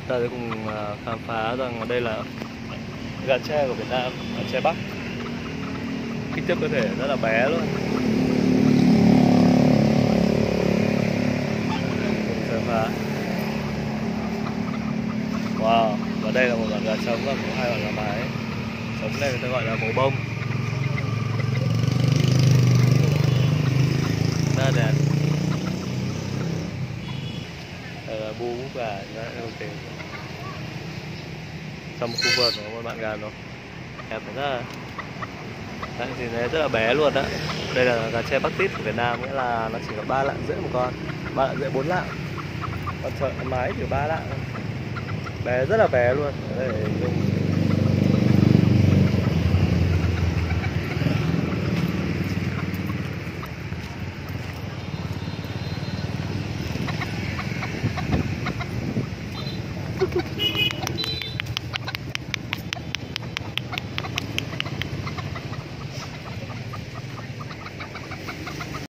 Ta sẽ cùng khám phá rằng ở đây là gà tre của Việt Nam, gà tre Bắc. Kích thước cơ thể rất là bé luôn. Cùng khám phá. Wow, và đây là một con gà trống và cũng hai con gà mái. Trống này người ta gọi là màu bông. Rất là đẹp. Đây là bu búp gà, rất là ok. Trong một khu vườn có một bạn gà nó đẹp rất là đấy, thì đấy rất là bé luôn đó. Đây là gà tre Bắc Tít của Việt Nam, nghĩa là nó chỉ có 3 lạng rưỡi một con, 3 lạng rưỡi 4 lạng. Con chợ mái chỉ 3 lạng, bé rất là bé luôn. Đây,